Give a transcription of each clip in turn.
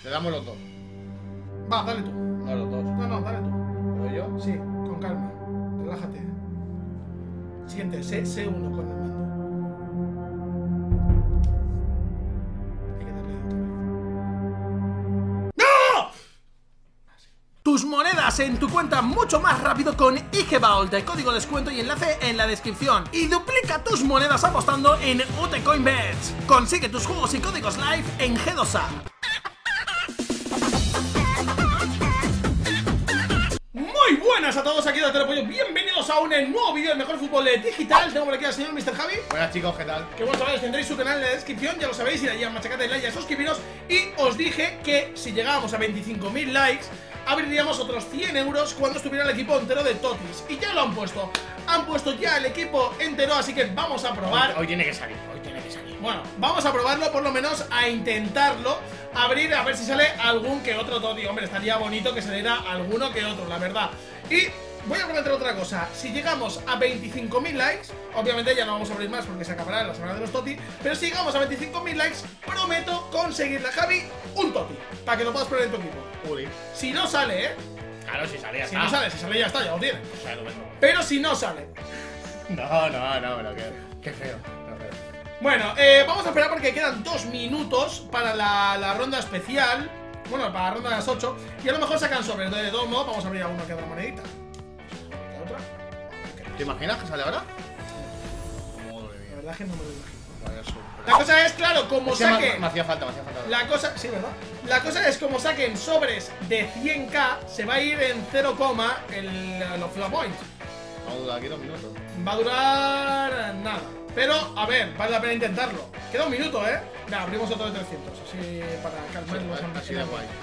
Le damos los dos. Va, dale tú. No, los dos. No, dale tú. ¿Lo doy yo? Sí, con calma. Relájate. Siente, sé uno con el mando. Hay que darle otra vez. ¡No! Tus monedas en tu cuenta mucho más rápido con IGVault. Código descuento y enlace en la descripción. Y duplica tus monedas apostando en UTCoinBets. Consigue tus juegos y códigos live en G2A. Muy buenas a todos, aquí de Telepollo. Bienvenidos a un nuevo vídeo del mejor fútbol digital. Tengo por aquí al señor Mr. Javi. Buenas chicos, ¿qué tal? Que bueno, chavales, tendréis su canal en la descripción, ya lo sabéis, y de allí a machacate el like y a suscribiros. Y os dije que si llegábamos a 25.000 likes, abriríamos otros 100 euros cuando estuviera el equipo entero de Totis. Y ya lo han puesto. Han puesto ya el equipo entero, así que vamos a probar. Hoy tiene que salir, hoy tiene que salir. Bueno, vamos a probarlo, por lo menos a intentarlo. Abrir, a ver si sale algún que otro Toti. Hombre, estaría bonito que saliera alguno que otro, la verdad. Y voy a comentar otra cosa. Si llegamos a 25.000 likes, obviamente ya no vamos a abrir más porque se acabará la semana de los Toti. Pero si llegamos a 25.000 likes, prometo conseguirle a Javi un Toti, para que lo puedas poner en tu equipo. Uy. Si no sale, Claro, si sale ya si está. no sale, si sale ya está, ya lo tiene. O sea, lo vendo. Pero si no sale. No, pero qué feo. Bueno, vamos a esperar porque quedan 2 minutos para la ronda especial. Bueno, para la ronda de las 8. Y a lo mejor sacan sobres. De todos modos, vamos a abrir alguna que otra monedita. ¿Qué otra? ¿Te imaginas que sale ahora? La Madre mía. verdad es que no me lo imagino. Vaya sorpresa. La cosa es, claro, como Es que saquen. me hacía falta. La cosa, sí, ¿verdad? La cosa es como saquen sobres de 100k, se va a ir en 0, los flop points. Vamos a durar aquí 2 minutos. Va a durar nada. Pero, a ver, vale la pena intentarlo. Queda un minuto, ¿eh? Venga, abrimos otro de 300. Así para calmar los Así de guay.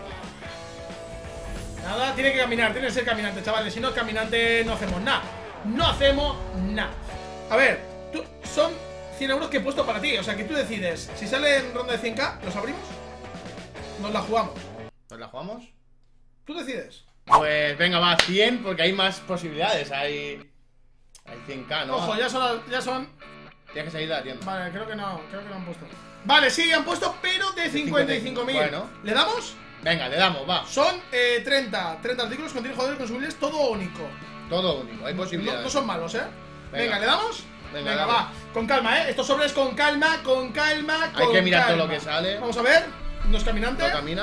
Nada, tiene que caminar, tiene que ser caminante, chavales. Si no es caminante, no hacemos nada. No hacemos nada. A ver, son 100 euros que he puesto para ti. O sea, que tú decides. Si sale en ronda de 100k, ¿los abrimos? Nos la jugamos. ¿Nos la jugamos? Tú decides. Pues venga, va, 100 porque hay más posibilidades. Hay 100k, ¿no? Ojo, ya son. Tienes que salir de la tienda. Vale, creo que no han puesto. Vale, sí, han puesto, pero de 55.000. Bueno. ¿Le damos? Venga, le damos, va. Son 30 artículos, contiene jugadores consumibles, todo único. Todo único, hay posibilidades. No son malos, ¿eh? Venga, ¿le damos? Venga, Venga, va. Con calma, ¿eh? Estos sobres con calma. Hay que mirar todo lo que sale. Vamos a ver. ¿No es caminante? No camina.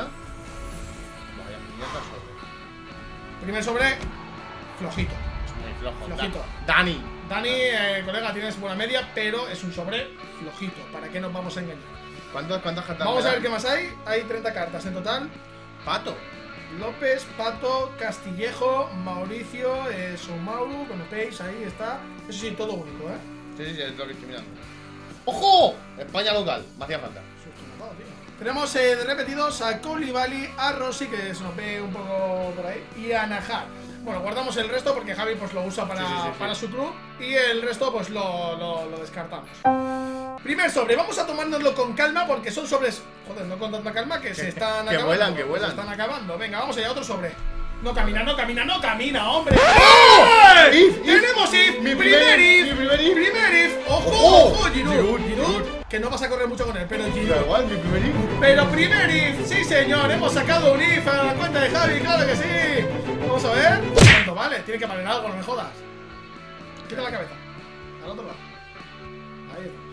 Vaya, ya está sobre. Primer sobre. Flojito. Muy flojo. Flojito. Dani. Dani, colega, tienes buena media, pero es un sobre flojito. ¿Para qué nos vamos a engañar? ¿Cuántas cartas? Vamos me a ver dan? qué más hay. Hay 30 cartas en total. Pato. López, Pato, Castillejo, Mauricio, Soumauru, como veis, ahí está. Eso sí, todo único, ¿eh? Sí, es lo que estoy mirando. ¡Ojo! España local, me hacía falta. Tenemos de repetidos a Koulibaly, a Rossi, que se nos ve un poco por ahí, y a Najar. Bueno, guardamos el resto porque Javi pues lo usa para su club y el resto pues lo descartamos. Primer sobre, vamos a tomárnoslo con calma porque son sobres, joder, no con tanta calma que se están acabando. Que vuelan. Se están acabando. Venga, vamos allá, otro sobre. No camina, hombre. ¡Oh! If, ¡Tenemos If! Mi ¡Primer If! primer if. ¡Ojo! Giroud. Que no vas a correr mucho con él, pero Da Giroud. igual, mi primer if. Pero primer If, sí señor, hemos sacado un If a la cuenta de Javi, claro que sí. Vamos a ver. ¿Cuánto vale? Tiene que valer algo, no me jodas. Quita la cabeza. Al otro lado. Ahí está.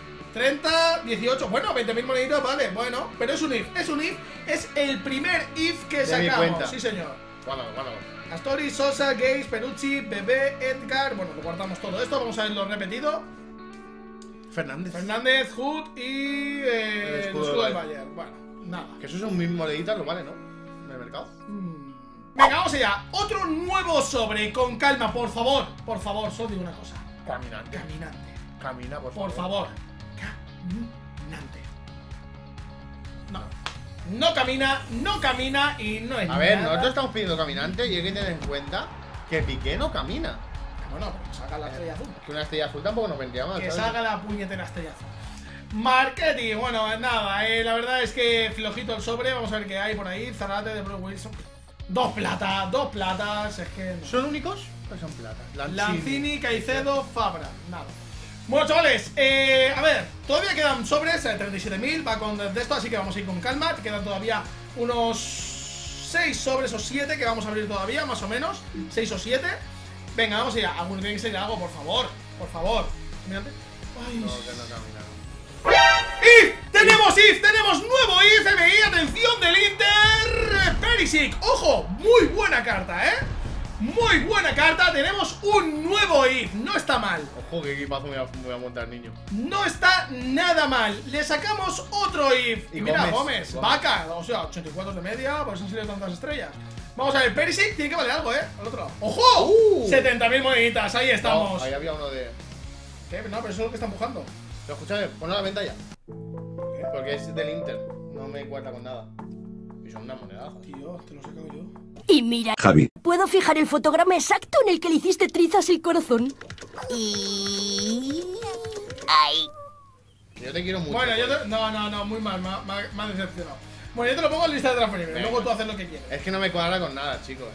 30, 18, bueno, 20.000 moneditas, vale, bueno. Pero es un If, es el primer If que De mi sacamos. cuenta. Sí señor. Guárdalo. Astori, Sosa, Gaze, Perucci, Bebé, Edgar. Bueno, lo guardamos todo esto, vamos a verlo repetido. Fernández, Hood y el escudo del Bayern. Bueno, nada. Que eso son 1000 moneditas, lo vale, ¿no? En el mercado. Venga, vamos allá. Otro nuevo sobre. Con calma, por favor. Por favor, solo digo una cosa. Caminante. Camina, Por favor. Caminante. No camina y no es A ver, nada. nosotros estamos pidiendo caminante y hay que tener en cuenta que Piqué no camina. Bueno, pero que salga la estrella azul. Que una estrella azul tampoco nos vendría mal, Que ¿sabes? salga la puñetera estrella azul. Marketing, bueno, nada, la verdad es que flojito el sobre. Vamos a ver qué hay por ahí. Zarate de Bruce Wilson. Dos platas, es que no. ¿Son únicos? Pues son plata. Lanzini, Caicedo, Fabra, nada. Bueno, chavales, a ver, todavía quedan sobres, 37.000, va con de esto, así que vamos a ir con calma. Quedan todavía unos 6 sobres o 7 que vamos a abrir todavía, más o menos, 6 o 7. Venga, vamos allá, alguno tiene que salir algo, por favor, por favor. Mirante. Ay. No, que no camina. ¡IF! ¡Tenemos nuevo IF! MI, atención del Inter Perisic, ojo, muy buena carta, muy buena carta, tenemos un nuevo IF, no está mal. Ojo, qué equipazo me voy a montar, niño. No está nada mal, le sacamos otro IF. Y mira, Gómez, Vaca, o sea, 84 de media, por eso han salido tantas estrellas. Vamos a ver, Perisic tiene que valer algo, al otro lado. ¡Ojo! 70.000 moneditas, ahí estamos. No, ahí había uno de... ¿Qué? No, pero eso es lo que está empujando. Pero escúchame, ponlo a la venta ya. ¿Qué? Porque es del Inter, no me cuenta con nada. Y son una moneda. Tío, te lo he sacado yo. Y mira, Javi, puedo fijar el fotograma exacto en el que le hiciste trizas el corazón. Y... ¡ay! Yo te quiero mucho. Bueno, yo te... No, muy mal, me ha decepcionado. Bueno, yo te lo pongo en lista de transferibles, luego tú haces lo que quieres. Es que no me cuadra con nada, chicos.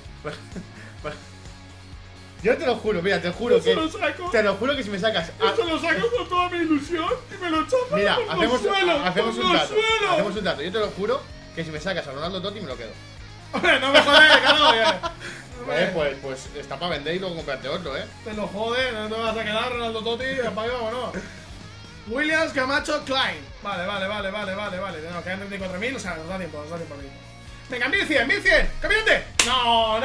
Yo te lo juro, mira, te juro que... Te lo juro que si me sacas... Eso lo saco con toda mi ilusión y me lo chapas. Mira, hacemos un trato. Yo te lo juro que si me sacas a Ronaldo Totti me lo quedo. Hombre, no me jodes, claro. Pues está para vender y luego comprarte otro, Te lo jode, no te vas a quedar, Ronaldo Totti, apaga o no. Williams, Camacho, Klein. Vale. No, quedan 34.000, o sea, nos da tiempo. Venga, 1100, caminante. No.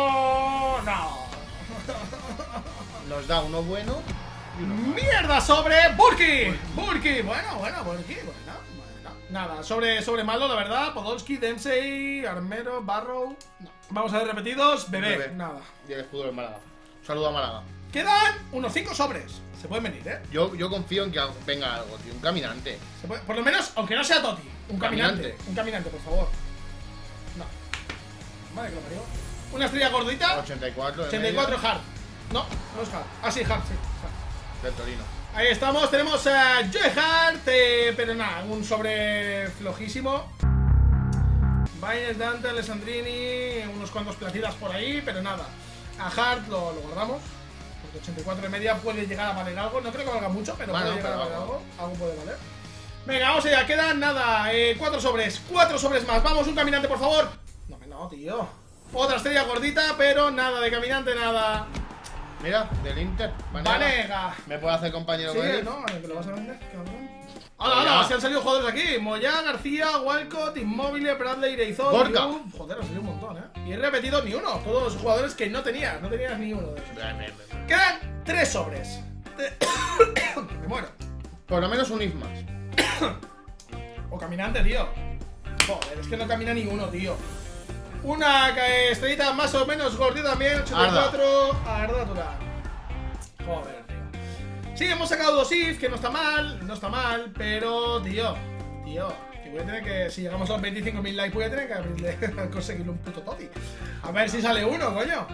Nos da uno bueno y uno malo. ¡Mierda sobre Burki! Bueno. Nada, sobre malo, la verdad. Podolski, Dempsey, Armero, Barrow. No. Vamos a ver repetidos. Bebé. Nada. Y el escudo de Málaga. Un saludo a Málaga. Quedan unos 5 sobres. Se pueden venir, Yo confío en que venga algo, tío. Un caminante. Por lo menos, aunque no sea Totti. Un caminante, por favor. No. Vale, que lo parió. Una estrella gordita. 84 Hart. No es Hart. Ah, sí, Hart, sí. Del Torino. Ahí estamos, tenemos a Joe Hart, pero nada, un sobre flojísimo. Baines, Dante, Alessandrini, unos cuantos platidas por ahí, pero nada. A Hart lo guardamos, porque 84 de media puede llegar a valer algo. No creo que valga mucho, pero puede llegar a valer algo. Algo puede valer. Venga, vamos allá, quedan nada, 4 sobres más. Vamos, un caminante, por favor. No, tío. Otra estrella gordita, pero nada de caminante, nada. Mira, del Inter. Vanega. ¿Me puede hacer compañero con él? No, que lo vas a vender, cabrón. ¡Hala! Se han salido jugadores aquí. Moyá, García, Walcott, Inmóvil, Bradley, Ireizón. Gorka. Joder, han salido un montón, Y he repetido ni uno. Todos los jugadores que no tenías. No tenías ni uno de esos. Quedan 3 sobres. Me muero. Por lo menos un if más. O caminante, tío. Joder, es que no camina ni uno, tío. Una estrellita más o menos gordita también, 84. Arda Turán. Joder, tío. Sí, hemos sacado 2 if, que no está mal, pero, tío, que voy a tener que, si llegamos a los 25.000 likes, voy a tener que abrirle, conseguirle un puto Totti. A ver si sale uno, coño.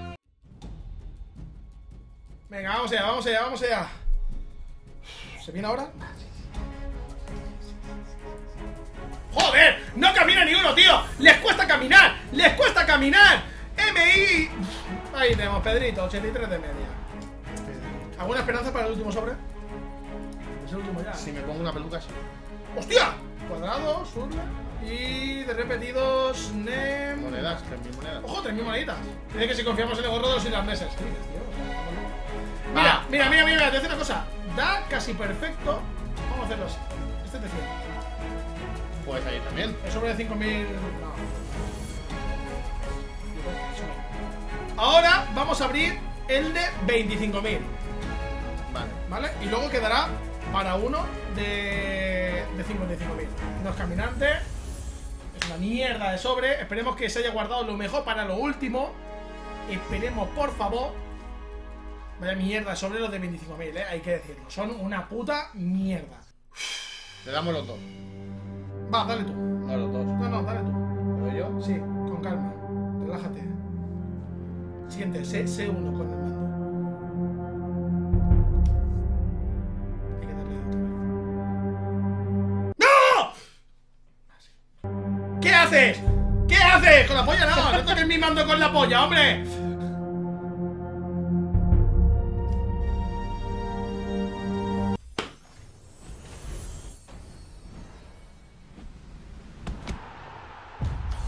Venga, vamos allá. ¿Se viene ahora? ¡Joder! ¡No camina ni uno, tío! ¡Les cuesta caminar! MI. Ahí tenemos, Pedrito, 83 de media. ¿Alguna esperanza para el último sobre? Es el último ya. Si me pongo una peluca, sí. ¡Hostia! Cuadrado, surle. Y de repetidos, Nem. Monedas, 3.000 monedas. ¡Ojo, 3.000 moneditas! Dice que si confiamos en el gorro de los irlandeses. ¿Qué dices, tío? Mira, te voy a decir una cosa. Da casi perfecto. Vamos a hacerlo así. Este te cierra. Pues ahí también. El sobre de 5.000. No. Ahora vamos a abrir el de 25.000. Vale. Y luego quedará para uno de 55.000. No es caminante. Es una mierda de sobre. Esperemos que se haya guardado lo mejor para lo último. Esperemos, por favor. Vaya mierda de sobre los de 25.000, hay que decirlo. Son una puta mierda. Le damos los dos. Va, dale tú. No, los dos. No, dale tú. ¿Lo doy yo? Sí, con calma. Relájate. Siente, sé uno con el mando. Hay que darle otra vez. ¡No! ¿Qué haces? ¿Qué haces? Con la polla no toques mi mando con la polla, hombre.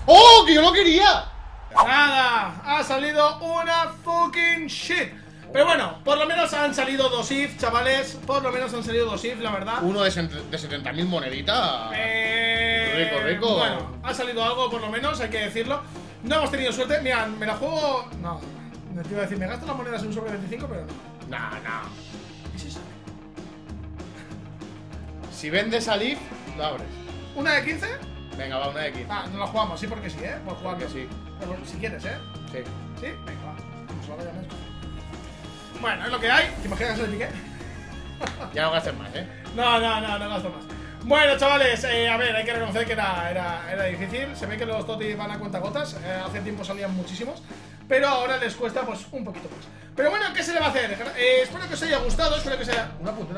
¡Oh, que yo lo quería! Nada, ha salido una fucking shit. Pero bueno, por lo menos han salido 2 if, chavales. Por lo menos han salido 2 if, la verdad. Uno de 70.000 moneditas. Rico. Bueno, ha salido algo por lo menos, hay que decirlo. No hemos tenido suerte. Mira, me la juego. No, te iba a decir, me gasto las monedas en un sobre 25, pero no. No. ¿Y si sale? Si vendes a Leaf, lo abres. ¿Una de 15? Venga, va, una de 15. Ah, no la jugamos, sí, porque sí, por jugar Porque sí. Pero si quieres, Sí. ¿Sí? Venga, va. Vamos a ver, bueno, es lo que hay. ¿Te imaginas el piqué? Ya no gastes más, No gasto más. Bueno, chavales, a ver, hay que reconocer que era difícil. Se ve que los totis van a cuentagotas. Hace tiempo salían muchísimos, pero ahora les cuesta pues un poquito más. Pero bueno, ¿qué se le va a hacer? Espero que os haya gustado, espero que sea... Una punta.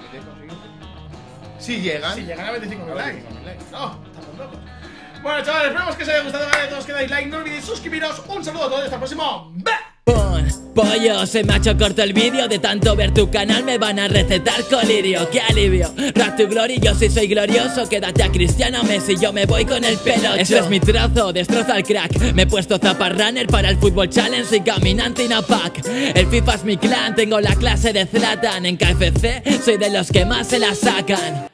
Si llegan. Si llegan a 25.000 likes. No, estamos locos. Bueno, chavales, esperamos que os haya gustado. Vale, todos que dais like, no olvidéis suscribiros. Un saludo a todos y hasta el próximo. Pollo, se me ha hecho corto el vídeo. De tanto ver tu canal me van a recetar colirio. ¡Qué alivio! Rap to glory, yo sí soy glorioso. Quédate a Cristiano Messi, yo me voy con el pelo. Ese es mi trozo, destroza el crack. Me he puesto zapas runner para el fútbol challenge. Soy caminante in a pack. El FIFA es mi clan, tengo la clase de Zlatan. En KFC soy de los que más se la sacan.